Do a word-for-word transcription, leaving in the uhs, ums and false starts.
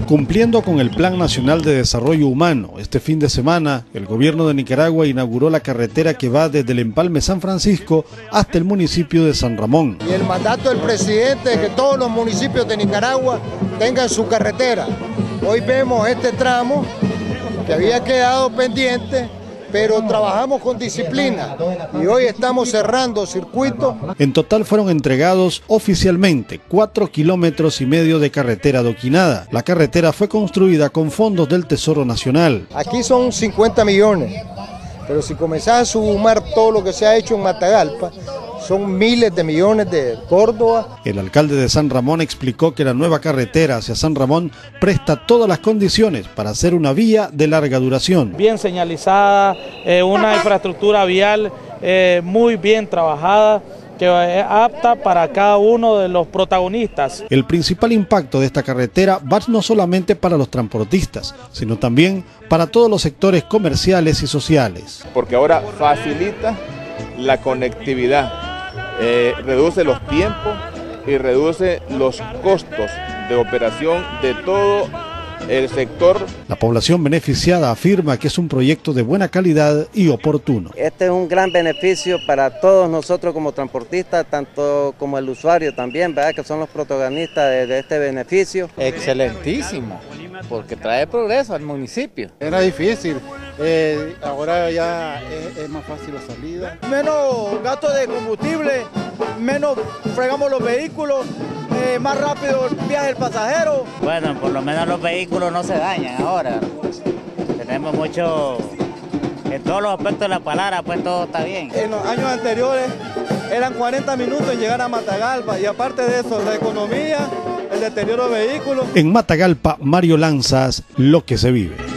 Cumpliendo con el Plan Nacional de Desarrollo Humano, este fin de semana, el gobierno de Nicaragua inauguró la carretera que va desde el Empalme San Francisco hasta el municipio de San Ramón. Y el mandato del presidente es que todos los municipios de Nicaragua tengan su carretera. Hoy vemos este tramo que había quedado pendiente, pero trabajamos con disciplina y hoy estamos cerrando circuitos. En total fueron entregados oficialmente cuatro kilómetros y medio de carretera adoquinada. La carretera fue construida con fondos del Tesoro Nacional. Aquí son cincuenta millones, pero si comenzás a sumar todo lo que se ha hecho en Matagalpa, son miles de millones de Córdoba. El alcalde de San Ramón explicó que la nueva carretera hacia San Ramón presta todas las condiciones para hacer una vía de larga duración. Bien señalizada, eh, una infraestructura vial eh, muy bien trabajada, que es apta para cada uno de los protagonistas. El principal impacto de esta carretera va no solamente para los transportistas, sino también para todos los sectores comerciales y sociales. Porque ahora facilita la conectividad, eh, reduce los tiempos y reduce los costos de operación de todo el sector. La población beneficiada afirma que es un proyecto de buena calidad y oportuno. Este es un gran beneficio para todos nosotros como transportistas, tanto como el usuario también, ¿verdad? Que son los protagonistas de, de este beneficio. Excelentísimo, porque trae progreso al municipio. Era difícil, eh, ahora ya es, es más fácil la salida. Menos gasto de combustible, menos fregamos los vehículos, eh, más rápido viaja el pasajero. Bueno, por lo menos los vehículos no se dañan ahora. Tenemos mucho, en todos los aspectos de la palabra, pues todo está bien. En los años anteriores eran cuarenta minutos en llegar a Matagalpa y aparte de eso, la economía, el deterioro de vehículos. En Matagalpa, Mario Lanzas, lo que se vive.